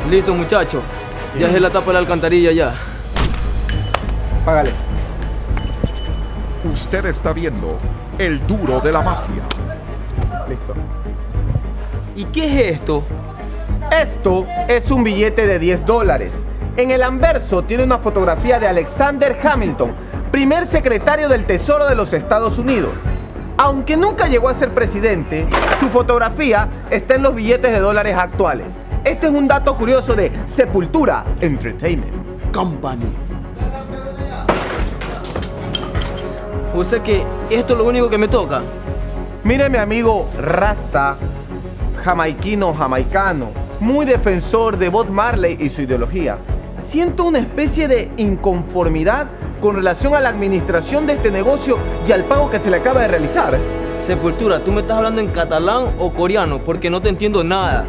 Listo, muchacho. Ya dejé la tapa de la alcantarilla ya. Págale. Usted está viendo El Duro de la Mafia. Listo. ¿Y qué es esto? Esto es un billete de $10. En el anverso tiene una fotografía de Alexander Hamilton, primer secretario del Tesoro de los Estados Unidos. Aunque nunca llegó a ser presidente, su fotografía está en los billetes de dólares actuales. Este es un dato curioso de Sepultura Entertainment Company. O sea que esto es lo único que me toca. Mire, mi amigo Rasta, jamaicano, muy defensor de Bob Marley y su ideología. Siento una especie de inconformidad con relación a la administración de este negocio y al pago que se le acaba de realizar. Sepultura, ¿tú me estás hablando en catalán o coreano? Porque no te entiendo nada.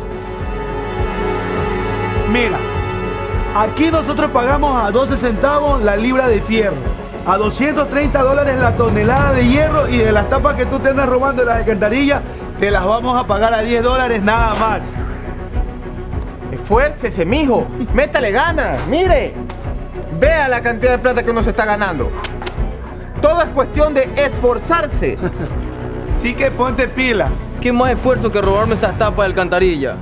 Mira, aquí nosotros pagamos a 12 centavos la libra de fierro, a $230 la tonelada de hierro, y de las tapas que tú te andas robando de las alcantarillas, te las vamos a pagar a $10 nada más. Esfuércese, mijo, métale ganas, mire. Vea la cantidad de plata que uno se está ganando. Todo es cuestión de esforzarse. Sí que ponte pila. ¿Qué más esfuerzo que robarme esas tapas de alcantarilla?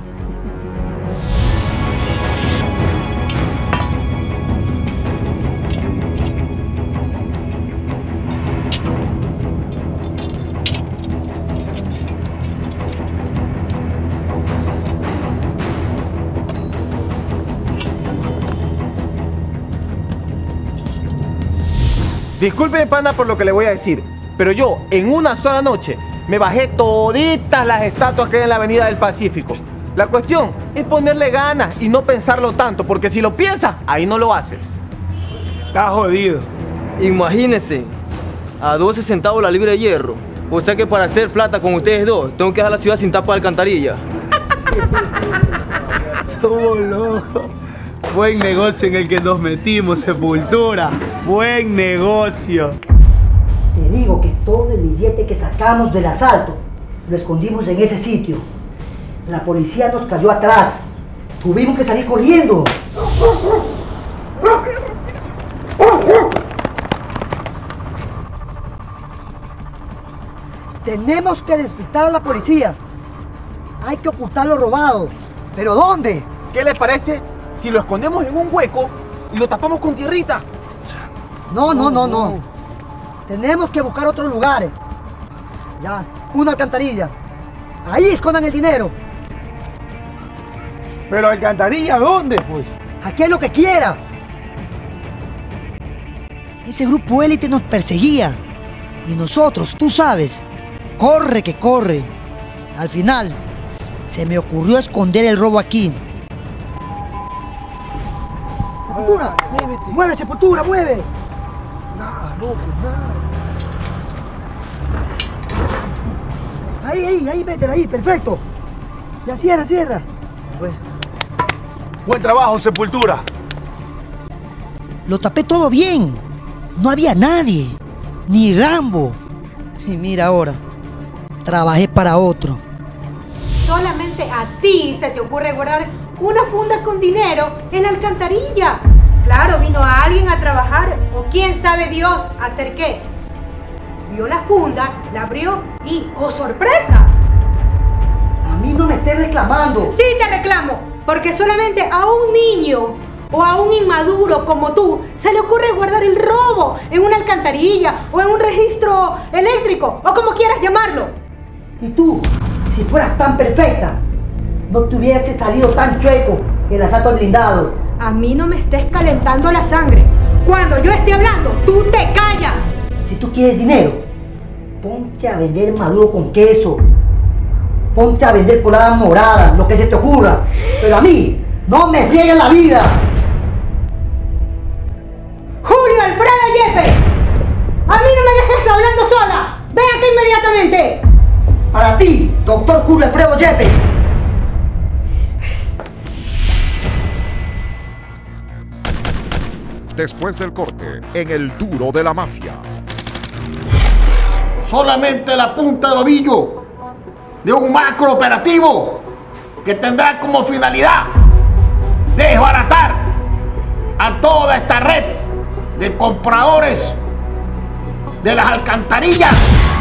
Disculpe, pana, por lo que le voy a decir, pero yo en una sola noche me bajé toditas las estatuas que hay en la Avenida del Pacífico. La cuestión es ponerle ganas y no pensarlo tanto, porque si lo piensas, ahí no lo haces. Está jodido. Imagínense, a 12 centavos la libra de hierro. O sea que para hacer plata con ustedes dos, tengo que dejar la ciudad sin tapa de alcantarilla. Somos locos. Buen negocio en el que nos metimos, Sepultura. Buen negocio. Te digo que todo el billete que sacamos del asalto lo escondimos en ese sitio. La policía nos cayó atrás. Tuvimos que salir corriendo. Tenemos que despistar a la policía. Hay que ocultar lo robado. ¿Pero dónde? ¿Qué le parece si lo escondemos en un hueco y lo tapamos con tierrita? No. Tenemos que buscar otros lugares. Ya, una alcantarilla. Ahí escondan el dinero. ¿Pero alcantarilla dónde, pues? Aquí es lo que quiera. Ese grupo élite nos perseguía. Y nosotros, tú sabes, corre que corre. Al final, se me ocurrió esconder el robo aquí. ¡Sepultura! ¡Mueve, Sepultura, mueve! Nada, loco, nada. Ahí, métela ahí, perfecto. Ya cierra. Buen trabajo, Sepultura. Lo tapé todo bien. No había nadie. Ni Rambo. Y mira ahora. Trabajé para otro. Solamente a ti se te ocurre guardar una funda con dinero en la alcantarilla. Claro, vino a alguien a trabajar, o quién sabe Dios hacer qué. Vio la funda, la abrió y ¡oh, sorpresa! A mí no me estés reclamando. Sí te reclamo, porque solamente a un niño o a un inmaduro como tú se le ocurre guardar el robo en una alcantarilla o en un registro eléctrico o como quieras llamarlo. Y tú, si fueras tan perfecta, no te hubiese salido tan chueco el asalto al blindado. A mí no me estés calentando la sangre. Cuando yo esté hablando, tú te callas. Si tú quieres dinero, ponte a vender maduro con queso. Ponte a vender colada morada, lo que se te ocurra. Pero a mí, no me frieguen la vida. Julio Alfredo Yepes, a mí no me dejes hablando sola. Ven acá inmediatamente. Para ti, doctor Julio Alfredo Yepes. Después del corte, en El Duro de la Mafia. Solamente la punta del ovillo de un macro operativo que tendrá como finalidad desbaratar a toda esta red de compradores de las alcantarillas